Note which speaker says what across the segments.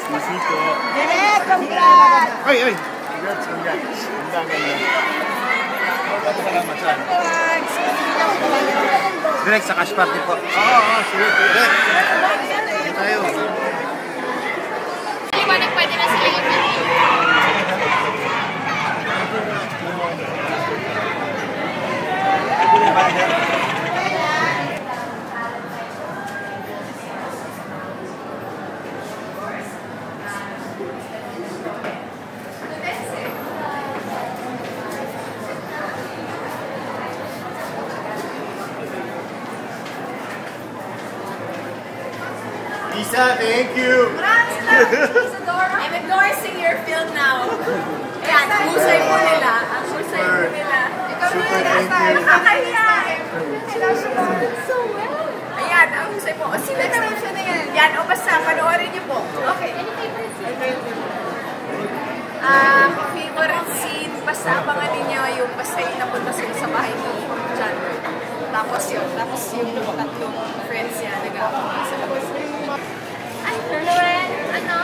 Speaker 1: Bisito.
Speaker 2: Direk, congrats!
Speaker 1: Ay, ay! Congrats, congrats. Ang ganyan. Salamat saan.
Speaker 3: Direk sa cash party po.
Speaker 1: Oo, sige. Direk. Sige tayo.
Speaker 4: Di ba nagpwede na sila yung video?
Speaker 1: Lisa, thank you.
Speaker 4: I'm endorsing your film now. Ayan, ang husay po nila. Ang husay po nila.
Speaker 1: Super thank you.
Speaker 4: Nakakahiya. So well. Ayan, ang husay po. O, sino na siya na yan? Yan, o basta, panoorin niyo po. Okay. Favorite scene, basta abangan ninyo yung basta yung napunta sila sa bahay ni John. Tapos yun. Tapos yung tatlong friends niya nag-aapang sa labas. Ay, Loren, ano?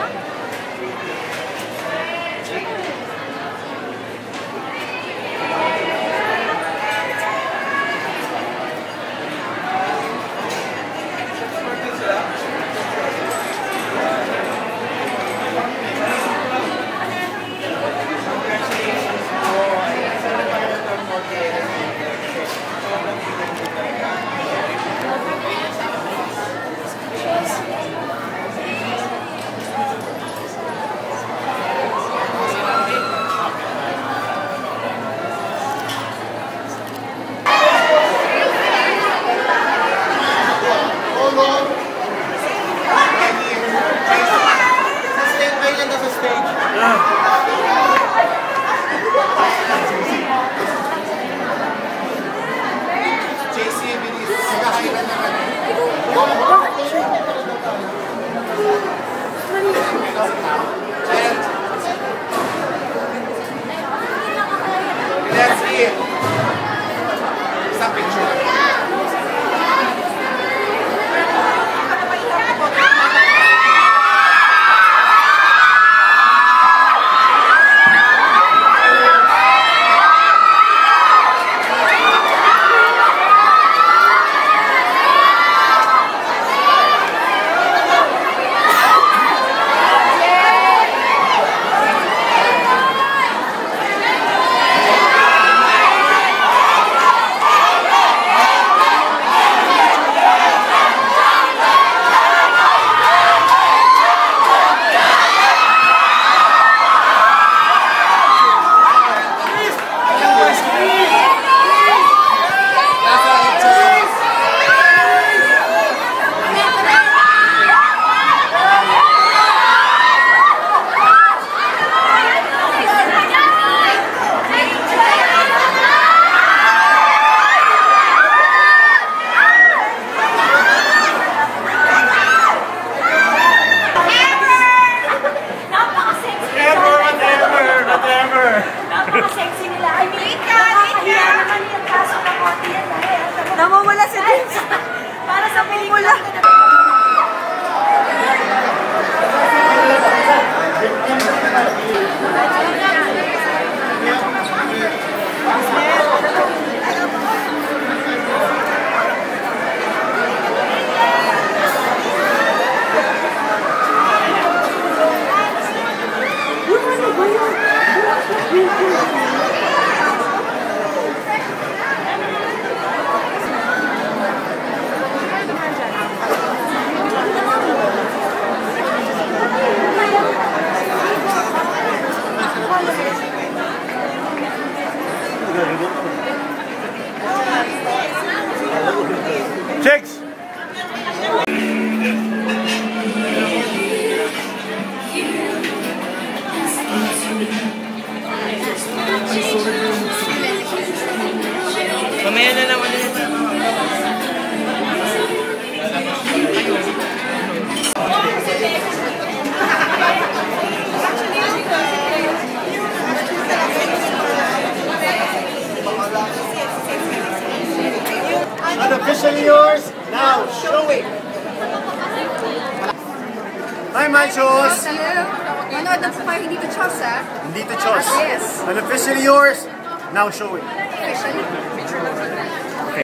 Speaker 1: That's it. Stop picture.
Speaker 4: Yay!
Speaker 1: Hi, Manchos!
Speaker 4: Hello. Manood na po kayo hindi to Chos, ha?
Speaker 1: Hindi to Chos.
Speaker 4: Yes.
Speaker 1: Unofficially yours, now showing.
Speaker 4: Officially.